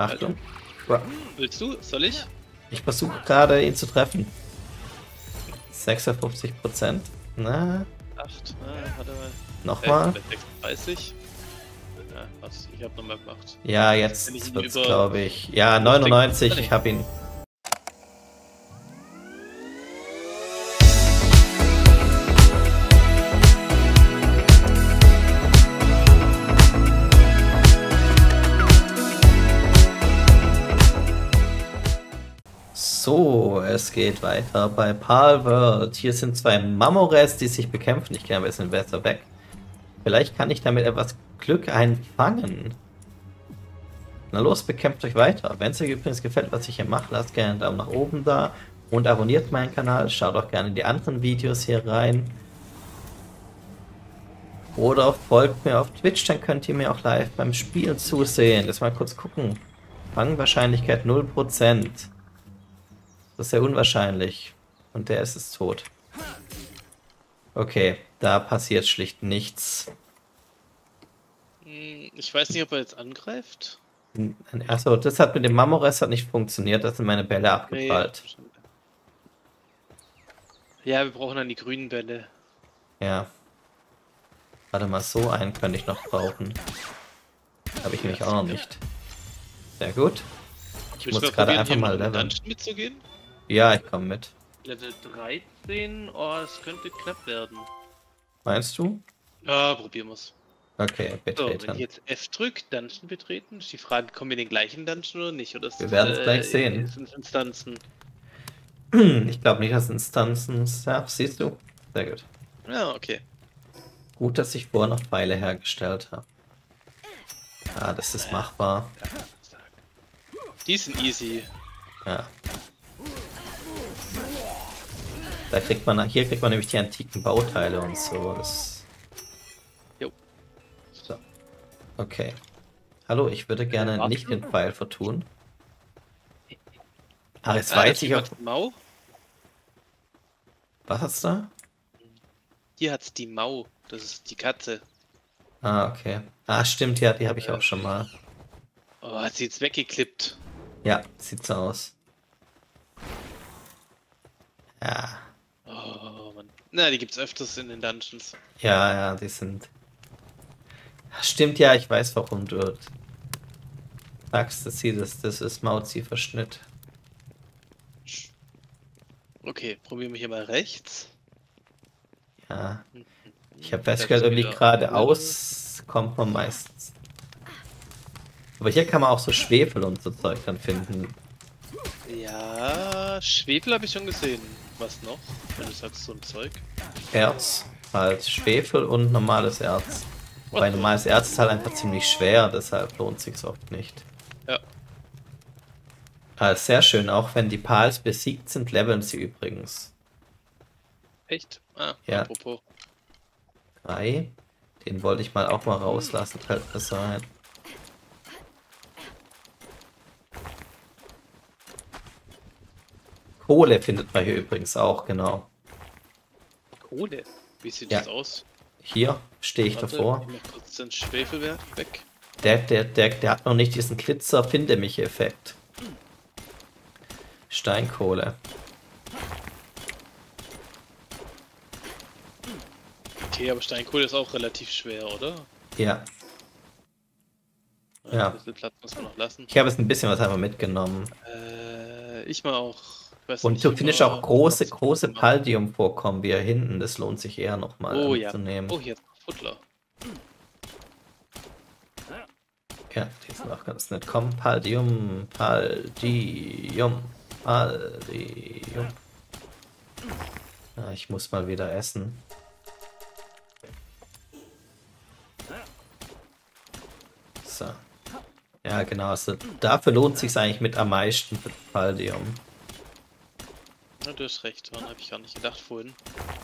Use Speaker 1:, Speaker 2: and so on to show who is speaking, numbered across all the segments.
Speaker 1: Achtung.
Speaker 2: Willst du? Soll ich?
Speaker 1: Ich versuche gerade ihn zu treffen. 56%. Na,
Speaker 2: 8. Warte mal.
Speaker 1: nochmal.
Speaker 2: 36. Ja, was? Ich habe nochmal gemacht.
Speaker 1: Ja,
Speaker 2: Wenn
Speaker 1: jetzt
Speaker 2: ich
Speaker 1: wird's,
Speaker 2: über-
Speaker 1: glaube ich. Ja, 99, ich habe ihn. So, es geht weiter bei Palworld. Hier sind zwei Mamores, die sich bekämpfen. Ich gehe ein bisschen besser weg. Vielleicht kann ich damit etwas Glück einfangen. Na los, bekämpft euch weiter. Wenn es euch übrigens gefällt, was ich hier mache, lasst gerne einen Daumen nach oben da und abonniert meinen Kanal. Schaut auch gerne in die anderen Videos hier rein. Oder folgt mir auf Twitch, dann könnt ihr mir auch live beim Spielen zusehen. Lass mal kurz gucken. Fangwahrscheinlichkeit 0%. Das ist sehr unwahrscheinlich. Und der ist es tot. Okay, da passiert schlicht nichts.
Speaker 2: Ich weiß nicht, ob er jetzt angreift.
Speaker 1: Achso, das hat mit dem Mamores hat nicht funktioniert. Da sind meine Bälle abgeprallt.
Speaker 2: Ja, wir brauchen dann die grünen Bälle.
Speaker 1: Ja. Warte mal, so einen könnte ich noch brauchen. Habe ich nämlich auch noch nicht. Sehr gut. Ich muss gerade einfach mal leveln.
Speaker 2: Mitzugehen?
Speaker 1: Ja, ich komme mit.
Speaker 2: Level 13, oh, es könnte knapp werden.
Speaker 1: Meinst du?
Speaker 2: Ja, probieren wir's.
Speaker 1: Okay,
Speaker 2: So,
Speaker 1: betreten.
Speaker 2: wenn ich jetzt F drücke, Dungeon betreten, ist die Frage, kommen wir in den gleichen Dungeon oder nicht? Oder
Speaker 1: Wir werden es gleich sehen.
Speaker 2: Sind Instanzen?
Speaker 1: Ich glaube nicht, dass Instanzen... Ja, siehst du? Sehr gut.
Speaker 2: Ja, okay.
Speaker 1: Gut, dass ich vorher noch Pfeile hergestellt habe. Ah, das ist machbar.
Speaker 2: Die sind easy.
Speaker 1: Ja. Da kriegt man, hier kriegt man nämlich die antiken Bauteile und so. Das...
Speaker 2: Jo.
Speaker 1: So. Okay. Hallo, ich würde gerne nicht den Pfeil vertun. Ah, jetzt weiß ich auch...
Speaker 2: Mau.
Speaker 1: Was hat's da?
Speaker 2: Hier hat's die Mau. Das ist die Katze.
Speaker 1: Ah, okay. Ah, stimmt, ja, die habe ich auch schon mal.
Speaker 2: Oh, hat sie jetzt weggeklippt.
Speaker 1: Ja, sieht so aus. Ja.
Speaker 2: Oh, Mann. Na, die gibt's öfters in den Dungeons.
Speaker 1: Ja, ja, die sind... Stimmt, ja, ich weiß, warum du sagst, dass sie das ist Mauzi-Verschnitt.
Speaker 2: Okay, probieren wir hier mal rechts.
Speaker 1: Ja. Ich habe festgestellt, irgendwie geradeaus kommt man meistens. Aber hier kann man auch so Schwefel und so Zeug dann finden.
Speaker 2: Ja, Schwefel habe ich schon gesehen. Was noch? Wenn du sagst, so ein Zeug.
Speaker 1: Erz, halt Schwefel und normales Erz. Wobei normales Erz ist halt einfach ziemlich schwer, deshalb lohnt sich oft nicht.
Speaker 2: Ja.
Speaker 1: Also sehr schön, auch wenn die Pals besiegt sind, leveln sie übrigens.
Speaker 2: Echt? Ah,
Speaker 1: Ja.
Speaker 2: apropos.
Speaker 1: 3. Den wollte ich mal auch mal rauslassen, fällt mir so ein. Kohle findet man hier übrigens auch, genau.
Speaker 2: Kohle? Wie sieht
Speaker 1: Ja.
Speaker 2: das aus?
Speaker 1: Hier stehe ich
Speaker 2: Warte,
Speaker 1: davor.
Speaker 2: ich mach kurz den Schwefelwert weg.
Speaker 1: Der hat noch nicht diesen Glitzer-Finde-mich-Effekt. Steinkohle.
Speaker 2: Okay, aber Steinkohle ist auch relativ schwer, oder?
Speaker 1: Ja. Ja.
Speaker 2: Ein bisschen Platz muss man noch lassen.
Speaker 1: Ich habe jetzt ein bisschen was einfach mitgenommen.
Speaker 2: Ich mal auch. Ich weiß
Speaker 1: Und
Speaker 2: nicht,
Speaker 1: du findest auch große
Speaker 2: was-
Speaker 1: Paldium-Vorkommen wie hier hinten. Das lohnt sich eher nochmal
Speaker 2: Oh ja.
Speaker 1: zu nehmen.
Speaker 2: Oh, hier ist noch Futtler.
Speaker 1: Ja, die sind auch ganz nett. Komm, Paldium, Paldium, Paldium. Ja, ich muss mal wieder essen. So. Ja, genau. Also dafür lohnt sich eigentlich mit am meisten für Paldium.
Speaker 2: Ja, du hast recht, daran habe ich gar nicht gedacht vorhin.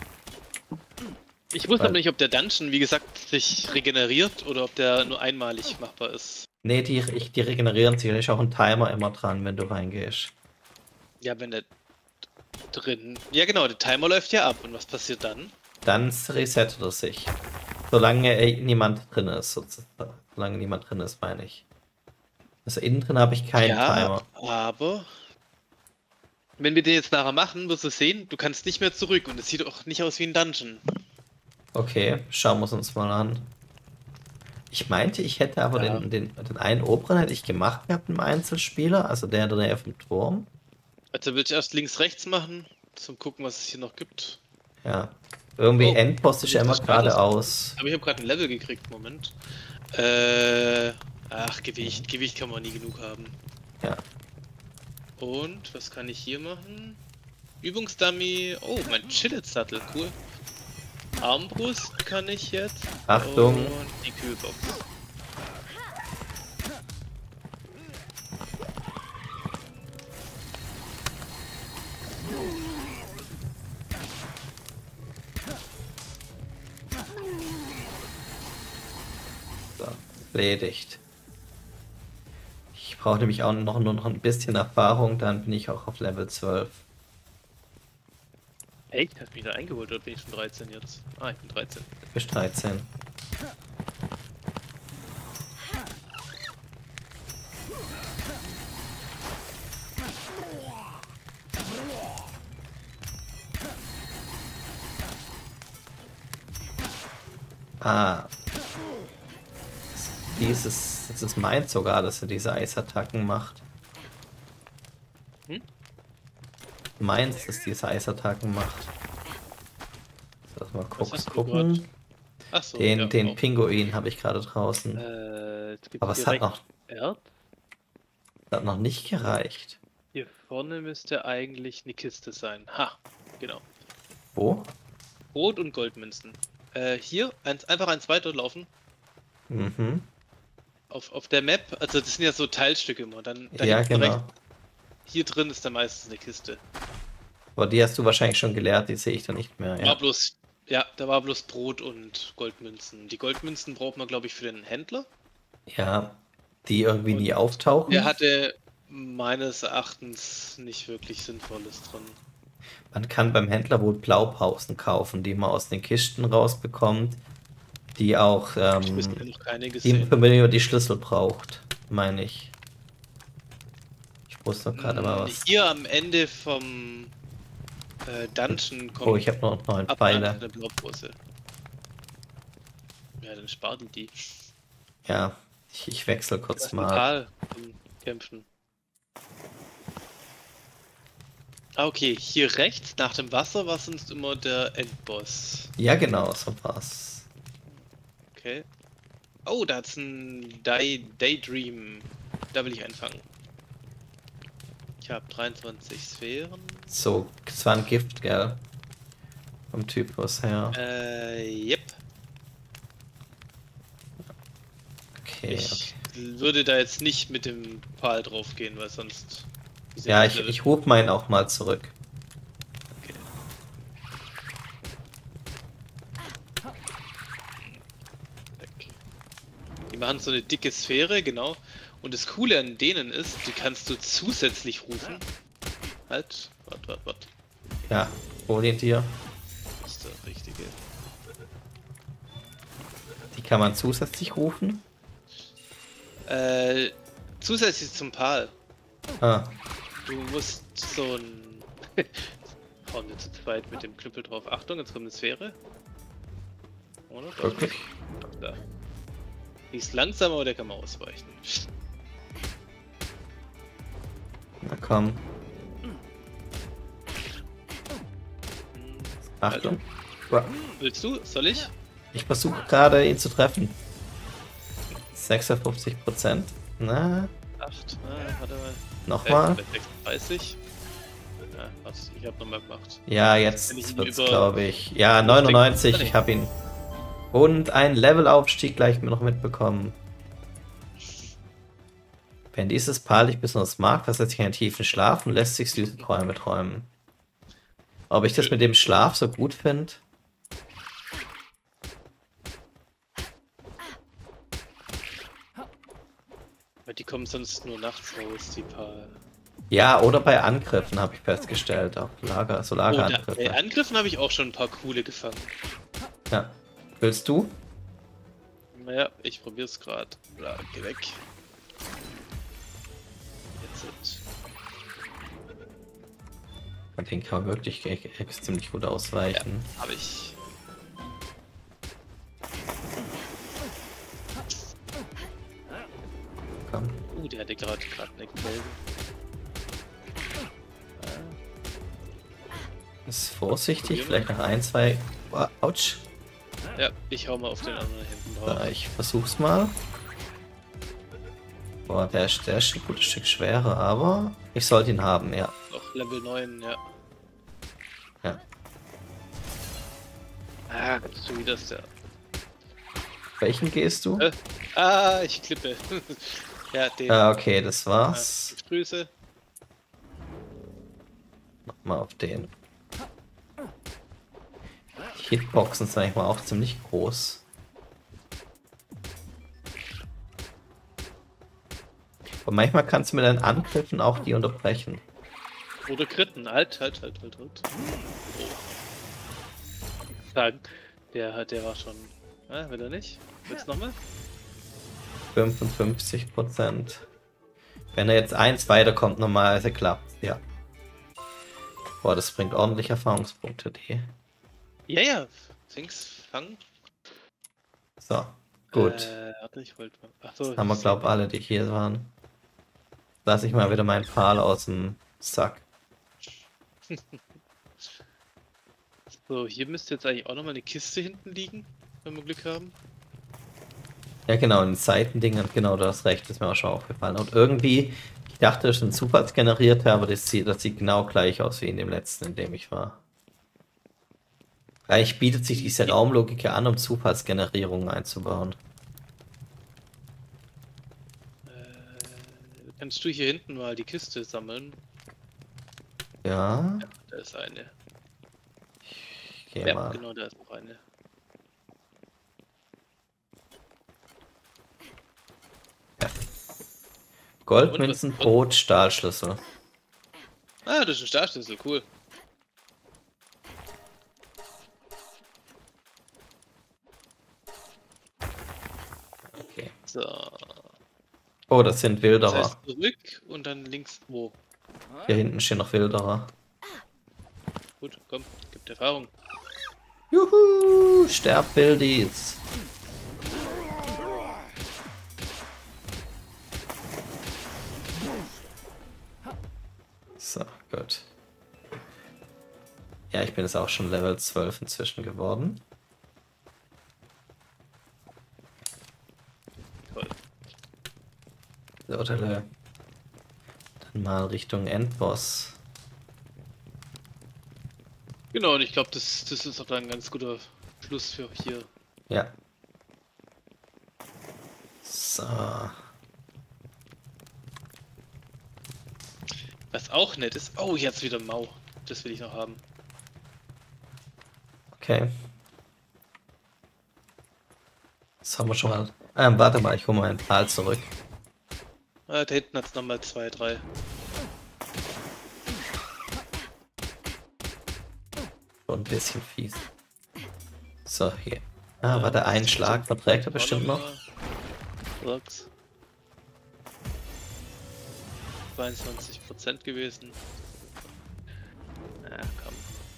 Speaker 2: Ich wusste aber nicht, ob der Dungeon, wie gesagt, sich regeneriert oder ob der nur einmalig machbar ist.
Speaker 1: Nee, die regenerieren sich. Da ist auch ein Timer immer dran, wenn du reingehst.
Speaker 2: Ja, wenn der drin... Ja genau, der Timer läuft ja ab. Und was passiert dann?
Speaker 1: Dann resettet er sich. Solange niemand drin ist, sozusagen. Solange niemand drin ist, meine ich. Also innen drin habe ich keinen
Speaker 2: Ja,
Speaker 1: Timer.
Speaker 2: aber wenn wir den jetzt nachher machen, wirst du sehen, du kannst nicht mehr zurück und es sieht auch nicht aus wie ein Dungeon.
Speaker 1: Okay, schauen wir es uns mal an. Ich meinte, ich hätte aber
Speaker 2: Ja.
Speaker 1: den einen oberen hätte ich gemacht gehabt im Einzelspieler, also der in der Nähe vom Turm.
Speaker 2: Also will ich erst links, rechts machen, zum gucken, was es hier noch gibt.
Speaker 1: Ja. Irgendwie
Speaker 2: Oh,
Speaker 1: Endpost ist ja immer
Speaker 2: das war das.
Speaker 1: geradeaus.
Speaker 2: Aber ich habe gerade ein Level gekriegt, Moment. Ach, Gewicht. Gewicht kann man nie genug haben.
Speaker 1: Ja.
Speaker 2: Und, was kann ich hier machen? Übungsdummy. Oh, mein Chillet-Sattel, cool. Armbrust kann ich jetzt.
Speaker 1: Achtung.
Speaker 2: Und die Kühlbox.
Speaker 1: So, erledigt. Ich brauche nämlich auch nur noch ein bisschen Erfahrung, dann bin ich auch auf Level 12.
Speaker 2: Echt? Hast du mich da eingeholt oder bin ich schon 13 jetzt? Ah, ich bin 13.
Speaker 1: Bis 13. Ah. Das ist meins sogar, dass er diese Eisattacken macht.
Speaker 2: Hm?
Speaker 1: Meins, dass diese Eisattacken macht. So, mal
Speaker 2: Was hast du
Speaker 1: gucken.
Speaker 2: Achso,
Speaker 1: Den
Speaker 2: auch.
Speaker 1: Pinguin habe ich gerade draußen.
Speaker 2: Es gibt
Speaker 1: Aber es
Speaker 2: direkt
Speaker 1: hat
Speaker 2: Erd.
Speaker 1: noch nicht gereicht.
Speaker 2: Hier vorne müsste eigentlich eine Kiste sein. Ha, genau.
Speaker 1: Wo?
Speaker 2: Rot- und Goldmünzen. Hier, einfach eins weiterlaufen.
Speaker 1: Mhm.
Speaker 2: Auf der Map, also das sind ja so Teilstücke immer. Dann da
Speaker 1: Ja,
Speaker 2: hinten
Speaker 1: genau.
Speaker 2: rechts, hier drin ist dann meistens eine Kiste.
Speaker 1: Aber die hast du wahrscheinlich schon geleert, die sehe ich da nicht mehr.
Speaker 2: War
Speaker 1: Ja,
Speaker 2: bloß, ja, da war bloß Brot und Goldmünzen. Die Goldmünzen braucht man, glaube ich, für den Händler.
Speaker 1: ja, die irgendwie nie
Speaker 2: Und
Speaker 1: auftauchen.
Speaker 2: der hatte meines Erachtens nicht wirklich Sinnvolles drin.
Speaker 1: Man kann beim Händler wohl Blaupausen kaufen, die man aus den Kisten rausbekommt, die auch,
Speaker 2: Ich habe bisher noch keine
Speaker 1: die,
Speaker 2: gesehen.
Speaker 1: für man die Schlüssel braucht, meine ich. Ich wusste doch gerade mal was.
Speaker 2: Hier am Ende vom Dungeon kommt
Speaker 1: Oh, ich habe noch 9 Pfeile.
Speaker 2: eine Blaupause. Ja, dann spart die.
Speaker 1: Ja, ich wechsle
Speaker 2: Das
Speaker 1: kurz
Speaker 2: ist
Speaker 1: mal.
Speaker 2: Tal zum Kämpfen. Ah, okay, hier rechts nach dem Wasser war sonst immer der Endboss.
Speaker 1: Ja, genau, so war's.
Speaker 2: Okay. Oh, da hat's ein Daydream. Da will ich einfangen. Ich habe 23 Sphären.
Speaker 1: So, es war ein Gift, gell? Vom Typus her.
Speaker 2: Yep.
Speaker 1: Okay,
Speaker 2: Ich
Speaker 1: okay.
Speaker 2: würde da jetzt nicht mit dem Pal drauf gehen, weil sonst.
Speaker 1: Ja, ich rufe meinen auch mal zurück.
Speaker 2: Okay. Weg. Die machen so eine dicke Sphäre, genau. Und das Coole an denen ist, die kannst du zusätzlich rufen. Halt, wart.
Speaker 1: Ja, hol ihn dir.
Speaker 2: Das ist der richtige.
Speaker 1: Die kann man zusätzlich rufen.
Speaker 2: Zusätzlich zum Pal.
Speaker 1: Ah,
Speaker 2: Du musst so ein. Hauen wir zu zweit mit dem Knüppel drauf. Achtung, jetzt kommt eine Sphäre. Oder? Doch
Speaker 1: wirklich?
Speaker 2: nicht. Da. Die ist langsam, aber der kann man ausweichen.
Speaker 1: Na komm. Achtung. Wow.
Speaker 2: Willst du? Soll ich?
Speaker 1: Ich versuche gerade ihn zu treffen. 56%. Na,
Speaker 2: 8. Warte mal.
Speaker 1: nochmal.
Speaker 2: 36. Ja, was? Ich hab nochmal gemacht.
Speaker 1: Ja,
Speaker 2: Wenn
Speaker 1: jetzt
Speaker 2: ich ihn
Speaker 1: wird's,
Speaker 2: über-
Speaker 1: glaube ich. Ja, 99, ich habe ihn. Und ein Levelaufstieg gleich noch mitbekommen. Wenn dieses Paar dich besonders mag, versetzt sich in einen tiefen Schlaf und lässt sich süße Träume träumen. Ob ich das mit dem Schlaf so gut finde?
Speaker 2: Weil die kommen sonst nur nachts raus, die paar.
Speaker 1: Ja, oder bei Angriffen habe ich festgestellt. Auch so
Speaker 2: Oh, bei
Speaker 1: Lagerangriffe.
Speaker 2: Angriffen habe ich auch schon ein paar coole gefangen.
Speaker 1: Ja. Willst du?
Speaker 2: Naja, ich probier's gerade. Geh weg. sind.
Speaker 1: Von denen kann man wirklich ziemlich gut ausweichen.
Speaker 2: Ja, habe ich.
Speaker 1: Komm.
Speaker 2: Der hatte gerade eine Quelle.
Speaker 1: Ist vorsichtig, vielleicht noch ein, zwei. Oh, ouch.
Speaker 2: Ja, ich hau mal auf den anderen hinten drauf.
Speaker 1: So, ich versuch's mal. Boah, der ist ein gutes Stück schwerer, aber ich sollte ihn haben, ja.
Speaker 2: Noch Level 9, ja.
Speaker 1: Ja.
Speaker 2: Ah, so wie das der.
Speaker 1: Welchen gehst du?
Speaker 2: Ich klippe. Ja, den.
Speaker 1: Ah, okay, das war's.
Speaker 2: Grüße.
Speaker 1: Nochmal auf den. Die Hitboxen sind eigentlich mal auch ziemlich groß. Und manchmal kannst du mit deinen Angriffen auch die unterbrechen.
Speaker 2: Oder Kritten. Halt. Oh. Sagen. Der war schon. Will er nicht? Willst du nochmal?
Speaker 1: 55%. Wenn er jetzt 1 weiterkommt, normalerweise klappt. Ja. Boah, das bringt ordentlich Erfahrungspunkte, die.
Speaker 2: Ja. Fangen.
Speaker 1: So, gut.
Speaker 2: Warte, ich wollte mal. Achso,
Speaker 1: Jetzt haben wir, glaube ich, alle, die hier waren. Lass ich mal wieder meinen Pfahl aus dem Sack.
Speaker 2: So, hier müsste jetzt eigentlich auch nochmal eine Kiste hinten liegen, wenn wir Glück haben.
Speaker 1: Ja, genau, in den Seitendingen, genau, du hast recht, ist mir auch schon aufgefallen. Und irgendwie, ich dachte, das ist ein Zufallsgenerierter, aber das sieht genau gleich aus wie in dem letzten, in dem ich war. Eigentlich bietet sich diese Raumlogik ja an, um Zufallsgenerierungen einzubauen.
Speaker 2: Kannst du hier hinten mal die Kiste sammeln?
Speaker 1: Ja,
Speaker 2: Ja, da ist eine.
Speaker 1: ich gehe
Speaker 2: Ja,
Speaker 1: mal.
Speaker 2: genau, da ist noch eine.
Speaker 1: Goldmünzen, Brot, Stahlschlüssel.
Speaker 2: Ah, das ist ein Startschlüssel, cool.
Speaker 1: Okay.
Speaker 2: So.
Speaker 1: Oh, das sind Wilderer.
Speaker 2: Das heißt zurück und dann links wo?
Speaker 1: Hier hinten stehen noch Wilderer.
Speaker 2: Gut, komm, gibt Erfahrung.
Speaker 1: Juhu, sterb Wildis. So, gut. Ja, ich bin jetzt auch schon Level 12 inzwischen geworden.
Speaker 2: Toll.
Speaker 1: So, dann mal Richtung Endboss.
Speaker 2: Genau, und ich glaube, das ist auch dann ein ganz guter Schluss für hier.
Speaker 1: Ja. So.
Speaker 2: Was auch nett ist. Oh, jetzt wieder Mau. Das will ich noch haben.
Speaker 1: Okay. Das haben wir schon mal. Warte mal, ich hole mal einen Pfahl zurück.
Speaker 2: Ah, da hinten hat es nochmal 2, 3.
Speaker 1: So ein bisschen fies. So, hier. Ah, warte, ein Schlag verträgt er bestimmt noch.
Speaker 2: 22% gewesen. Ja, komm.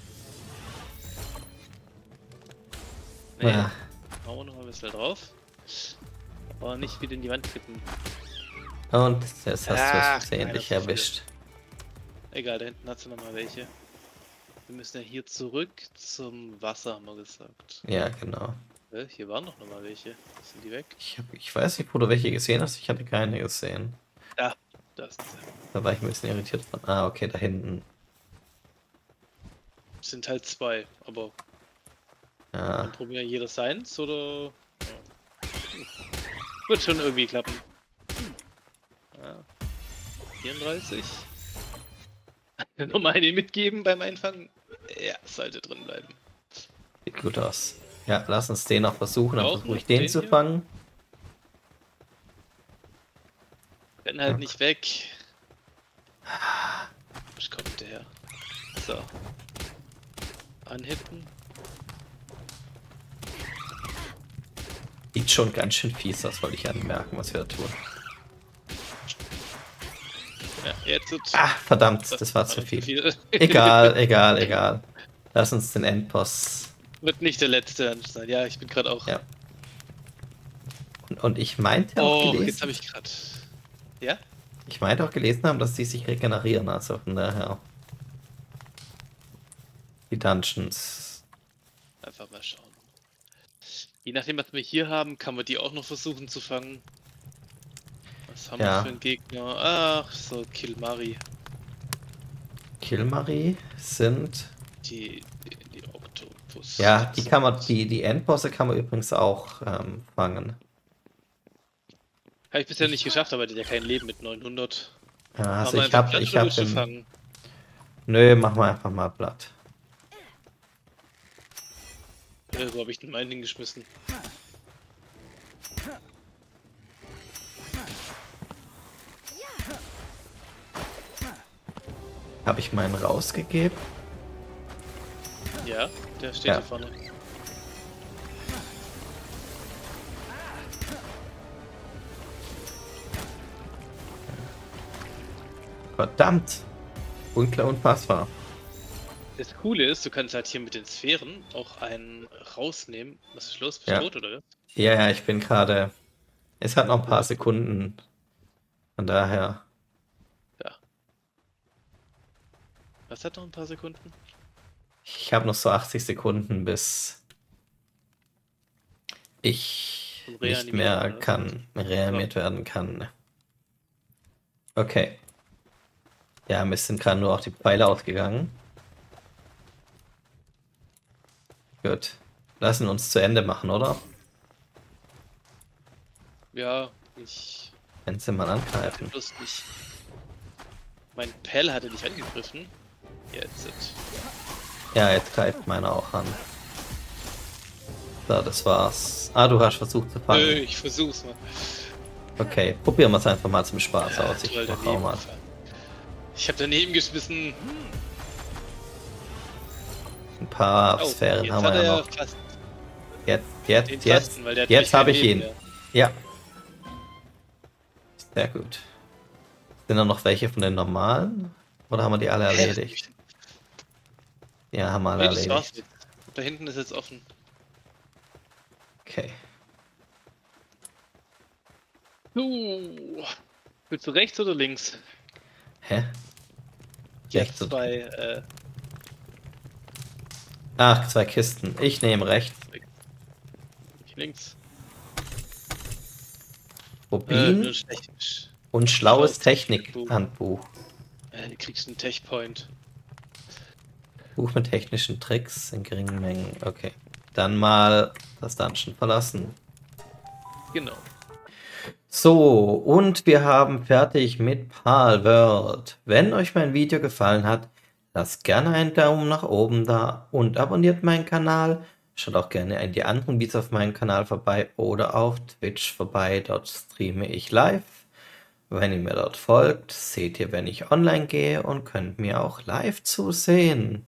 Speaker 2: Nee,
Speaker 1: Ja.
Speaker 2: hauen wir noch mal ein bisschen drauf. Aber nicht wieder in die Wand kippen.
Speaker 1: Und jetzt hast du es
Speaker 2: Nein,
Speaker 1: versehentlich
Speaker 2: das ist
Speaker 1: erwischt.
Speaker 2: Egal, da hinten hat sie noch mal welche. Wir müssen ja hier zurück zum Wasser, haben wir gesagt.
Speaker 1: Ja, genau.
Speaker 2: Hier waren noch mal welche. Sind die weg?
Speaker 1: Ich weiß nicht, wo du welche gesehen hast. Ich hatte keine gesehen.
Speaker 2: Ja, da ist sie.
Speaker 1: Da war ich ein bisschen irritiert von. Ah, okay, da hinten.
Speaker 2: Es sind halt 2, aber
Speaker 1: Ja.
Speaker 2: dann probieren jeder seins oder. Ja. Wird schon irgendwie klappen. Ja. 34. Nochmal eine mitgeben beim Einfangen. Ja, sollte drin bleiben.
Speaker 1: Sieht gut aus. Ja, lass uns den noch versuchen, dann
Speaker 2: Auch
Speaker 1: versuche ich
Speaker 2: noch
Speaker 1: den
Speaker 2: den
Speaker 1: zu
Speaker 2: hier?
Speaker 1: fangen.
Speaker 2: Renn halt nicht weg. Was kommt der her? So. Anhitten.
Speaker 1: Sieht schon ganz schön fies aus, wollte ich anmerken, was wir da tun.
Speaker 2: Ja, jetzt
Speaker 1: Ah, verdammt, das war zu viel. Egal, egal, egal. Lass uns den Endboss.
Speaker 2: Wird nicht der letzte sein. Ja, ich bin gerade auch.
Speaker 1: Ja. Und ich meinte auch
Speaker 2: Oh,
Speaker 1: gelesen.
Speaker 2: jetzt habe ich gerade. Ja?
Speaker 1: Ich meinte auch gelesen haben, dass die sich regenerieren, also von daher. Die Dungeons.
Speaker 2: Einfach mal schauen. Je nachdem, was wir hier haben, kann man die auch noch versuchen zu fangen. Was haben wir für einen Gegner? Ach, so Kilmari.
Speaker 1: Kilmari sind.
Speaker 2: Die Oktopus.
Speaker 1: Ja, die kann man, die Endbosse kann man übrigens auch fangen.
Speaker 2: Habe ich bisher nicht geschafft, aber die hat ja kein Leben mit 900.
Speaker 1: Ja, also
Speaker 2: Machen
Speaker 1: ich
Speaker 2: wir
Speaker 1: habe
Speaker 2: einfach
Speaker 1: den.
Speaker 2: fangen.
Speaker 1: Nö, machen wir einfach mal platt.
Speaker 2: Wo habe ich denn meinen hingeschmissen?
Speaker 1: Habe ich meinen rausgegeben?
Speaker 2: Ja, der steht
Speaker 1: Ja.
Speaker 2: hier vorne.
Speaker 1: Verdammt! Unfassbar.
Speaker 2: Das Coole ist, du kannst halt hier mit den Sphären auch einen rausnehmen. Was ist los? Bist du tot, oder?
Speaker 1: Ja, ja, ich bin gerade. Es hat noch ein paar Sekunden. Von daher.
Speaker 2: Ja. Was hat noch ein paar Sekunden?
Speaker 1: Ich habe noch so 80 Sekunden, bis ich nicht mehr reanimiert werden kann. Okay. Ja, mir sind gerade nur auch die Pfeile ausgegangen. Gut. Lassen uns zu Ende machen, oder?
Speaker 2: Ja, ich.
Speaker 1: Wenn sie mal angreifen.
Speaker 2: Bloß nicht. Mein Pell hatte dich angegriffen. Jetzt.
Speaker 1: Ja, jetzt greift meiner auch an. So, das war's. Ah, du hast versucht zu fangen.
Speaker 2: Nö, ich versuch's mal.
Speaker 1: Okay, probieren wir es einfach mal zum Spaß
Speaker 2: Ja,
Speaker 1: aus. Ich
Speaker 2: toll,
Speaker 1: mach auch mal.
Speaker 2: Ich habe daneben geschmissen.
Speaker 1: Ein paar Sphären haben wir ja noch.
Speaker 2: Fast
Speaker 1: Jetzt habe ich ihn.
Speaker 2: Mehr.
Speaker 1: Ja. Sehr gut. Sind da noch welche von den normalen? Oder haben wir die alle erledigt? Ja, haben wir alle
Speaker 2: Nee, das war's
Speaker 1: erledigt.
Speaker 2: jetzt. Da hinten ist jetzt offen.
Speaker 1: Okay.
Speaker 2: Willst du rechts oder links?
Speaker 1: Hä?
Speaker 2: Ja,
Speaker 1: Rechts oder-
Speaker 2: zwei,
Speaker 1: Ach, 2 Kisten. Ich nehme rechts.
Speaker 2: links.
Speaker 1: Rubin
Speaker 2: Nur schlecht.
Speaker 1: und schlaues
Speaker 2: schlaues
Speaker 1: Technikhandbuch.
Speaker 2: Du kriegst einen Tech-Point.
Speaker 1: Buch mit technischen Tricks in geringen Mengen. Okay. Dann mal das Dungeon verlassen.
Speaker 2: Genau.
Speaker 1: So, und wir haben fertig mit Palworld. Wenn euch mein Video gefallen hat, lasst gerne einen Daumen nach oben da und abonniert meinen Kanal. Schaut auch gerne in die anderen Videos auf meinem Kanal vorbei oder auf Twitch vorbei. Dort streame ich live. Wenn ihr mir dort folgt, seht ihr, wenn ich online gehe und könnt mir auch live zusehen.